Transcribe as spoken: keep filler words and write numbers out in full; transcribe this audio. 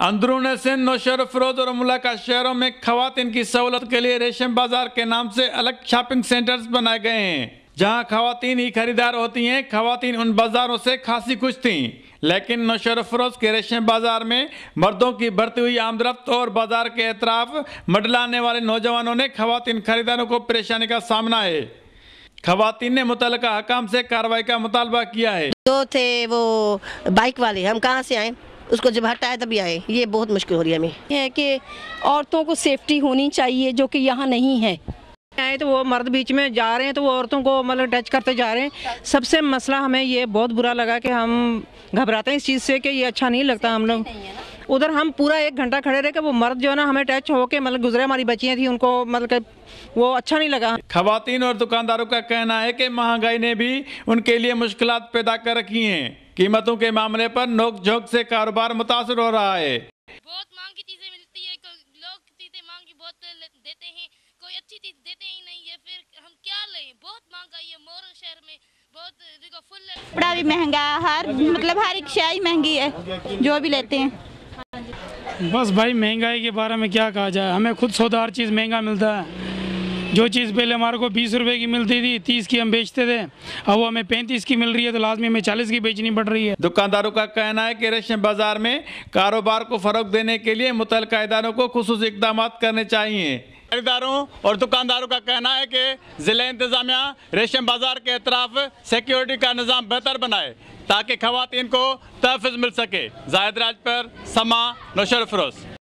अंदरून Sindh, Nowshahr furrows और मुलाका शहरों में खवातीन की सहूलत के लिए रेशम बाजार के नाम से अलग शॉपिंग सेंटर्स बनाए गए हैं, जहां खवातीन ही खरीदार होती हैं। खवातीन उन बाजारों से खासी खुश थीं, लेकिन नौशहर फरोज के रेशम बाजार में मर्दों की बढ़ती हुई आमदरफ्त और बाजार के एतराफ मंडलाने वाले नौजवानों ने खवातीन खरीदारों को परेशानी का सामना है। खवातीन ने मुतल्लिका हकाम से कार्रवाई का मुतालबा किया है। दो थे वो बाइक वाले, हम कहाँ से आए, उसको जब हटाए तभी आए। ये बहुत मुश्किल हो रही है हमें। है कि औरतों को सेफ्टी होनी चाहिए, जो कि यहाँ नहीं है। आए तो वो मर्द बीच में जा रहे हैं तो वो औरतों को मतलब टच करते जा रहे हैं। सबसे मसला हमें ये बहुत बुरा लगा कि हम घबराते हैं इस चीज़ से कि ये अच्छा नहीं लगता। हम लोग उधर हम पूरा एक घंटा खड़े रहे कि वो मर्द जो है ना हमें टच होके मतलब गुजरे, हमारी बच्चियाँ थी उनको मतलब वो अच्छा नहीं लगा। खवातीन और दुकानदारों का कहना है कि महंगाई ने भी उनके लिए मुश्किलात पैदा कर रखी हैं। कीमतों के मामले पर नोक झोंक से कारोबार मुतासर हो रहा है। बहुत महंगी की चीजें मिलती है, लोग चीजें महंगी बहुत देते हैं, कोई अच्छी चीज देते ही नहीं है, फिर हम क्या लें। बहुत महंगाई है, मोर शहर में बहुत फुल कपड़ा भी महंगा, हर मतलब हर एक शय महंगी है जो भी लेते हैं। बस भाई महंगाई के बारे में क्या कहा जाए, हमें खुद सौदा हर चीज़ महंगा मिलता है। जो चीज़ पहले हमारे को बीस रुपए की मिलती थी, तीस की हम बेचते थे, अब वो हमें पैंतीस की मिल रही है तो लाजमी हमें चालीस की बेचनी पड़ रही है। दुकानदारों का कहना है कि रेशम बाजार में कारोबार को फरोग देने के लिए मुतल्लिका इदारों को खुसूसी इक़दाम करने चाहिए। खरीदारों और दुकानदारों का कहना है कि जिला इंतजामिया रेशम बाजार के अतराफ सिक्योरिटी का निज़ाम बेहतर बनाए ताकि खवातीन को तहफ़्फ़ुज़ मिल सके। जाहिद राज पर समा, नौशहर फरोज।